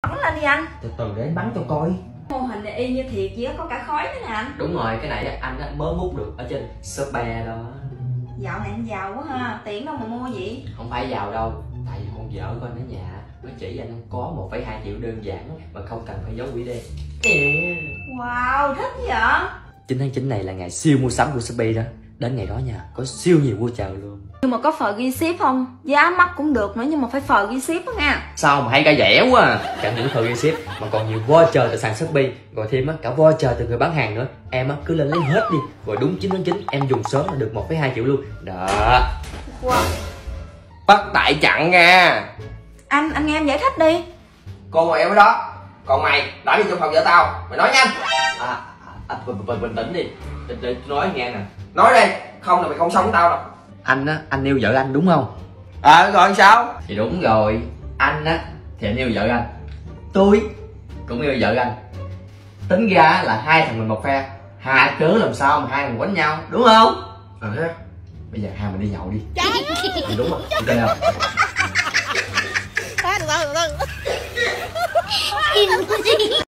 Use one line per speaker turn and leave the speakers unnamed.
Bắn lên đi anh.
Từ từ để anh bắn cho coi.
Mô hình này y như thiệt chỉ có cả khói nữa nè anh.
Đúng rồi, cái này anh mới múc được ở trên Shopee đó.
Dạo này anh giàu quá ha, tiền đâu mà mua gì?
Không phải giàu đâu, tại vì con vợ con ở nhà nó chỉ anh có 1,2 triệu đơn giản mà không cần phải giấu quỷ đen.
Wow, thích vậy.
9 tháng 9 này là ngày siêu mua sắm của Shopee đó. Đến ngày đó nha, có siêu nhiều mua chờ luôn.
Nhưng mà có phờ ghi ship không? Giá mắc cũng được nữa nhưng mà phải phờ ghi ship đó nha.
Sao mà hay cả rẻ quá à. Chẳng những phờ ghi ship mà còn nhiều voucher từ sàn Shopee, rồi thêm cả voucher từ người bán hàng nữa. Em cứ lên lấy hết đi, rồi đúng 9 tháng 9 em dùng sớm là được 1,2 triệu luôn. Đó.
Wow.
Bắt tại chặn nha.
Anh nghe em giải thích đi.
Cô ngồi em ở đó, còn mày đã đi trong phòng vợ tao, mày nói nhanh.
Bình tĩnh đi, để nói nghe nè.
Nói đây, không là mày không sống với tao đâu.
Anh á, anh yêu vợ anh đúng không?
Rồi sao?
Thì đúng rồi, anh á thì anh yêu vợ anh, tôi cũng yêu vợ anh. Tính ra là hai thằng mình một phe, hai cớ làm sao mà hai thằng quánh nhau, đúng không? Bây giờ hai mình đi nhậu đi. Đúng rồi, ok không?
Từ từ.